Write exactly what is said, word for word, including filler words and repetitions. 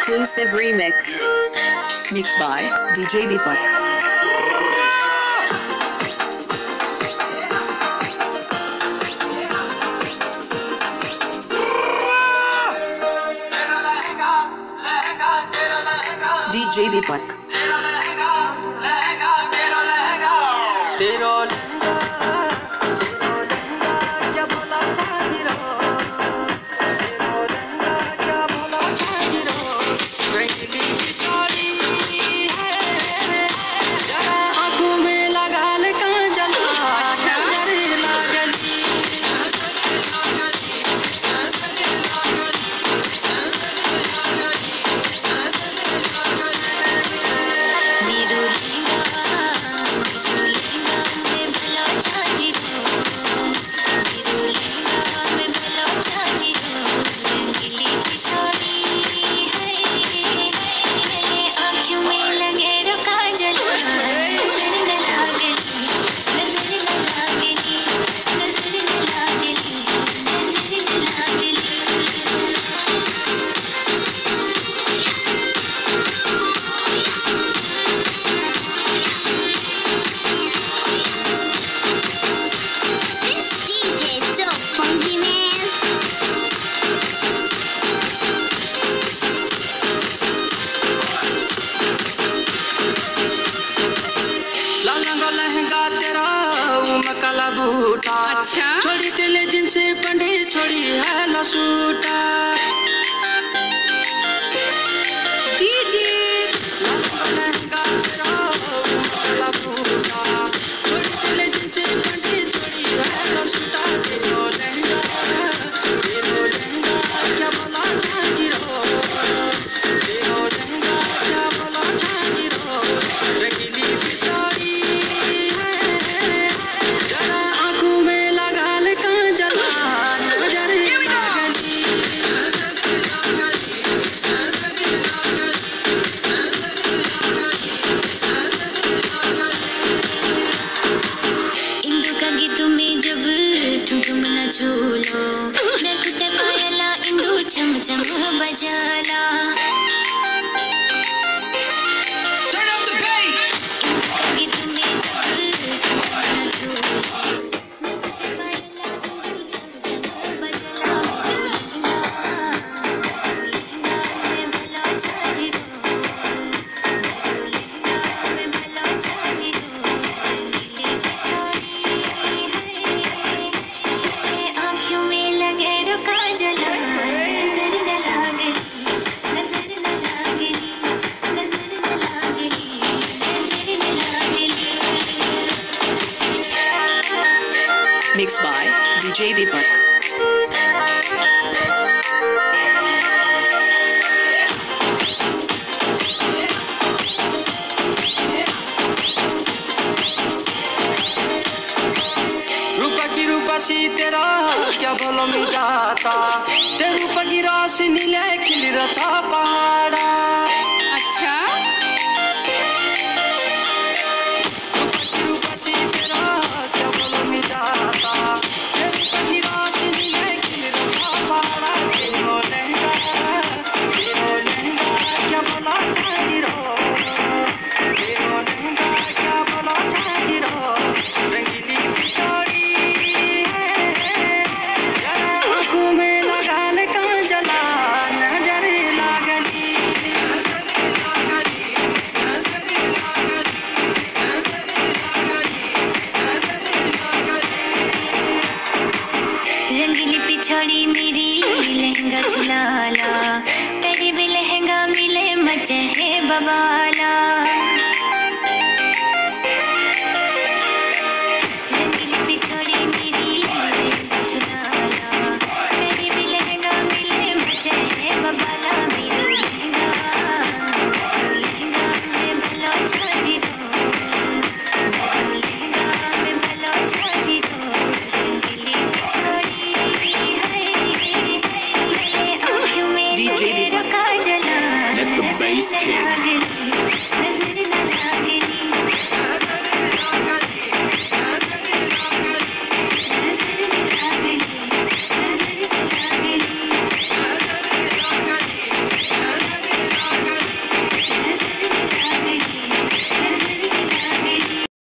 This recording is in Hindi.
exclusive remix. Mixed by D J Deepak. D J Deepak. अच्छा छोड़ी तेले जिनसे पंडे छोड़ी है लसूटा दीजी लहंगा तेरा मकाला बूटा छोड़ी तेले जिनसे पंडे छोड़ी है लसूटा तेरो लहंगा तेरो लहंगा क्या बोला झांझी रो तेरो लहंगा क्या बोला झांझी रो रंगीली बिचारी झूलो मैं खुद पायला इंदू चम चम बजाला Mixed by D J Deepak. रूपा की रूपासी तेरा क्या भलो में जाता ते रूपा की राशि नीले खिल रचा पहाड़ा अच्छा रूपा की रूपासी तेरा क्या भलो में जाता ते रूपा की राशि नीले खिल रचा पहाड़ा तेरो लहंगा तेरो लहंगा क्या भला झांझी रो तेरो लहंगा क्या भला झांझी रो रंगीली बिचारी छोड़ी मेरी लहंगा झुलाला तेरी भी लहंगा मिले मजे है बबाला रंगीली पिछोड़ी मेरी लहंगा झुलाला तेरी भी लहंगा मिले मजे है बबाला मेरू लहंगा मेरू लहंगा में भलो झांझी रो मेरू लहंगा में भलो झांझी रो रंगीली पिछोड़ी D J Deepak. Let the bass kick.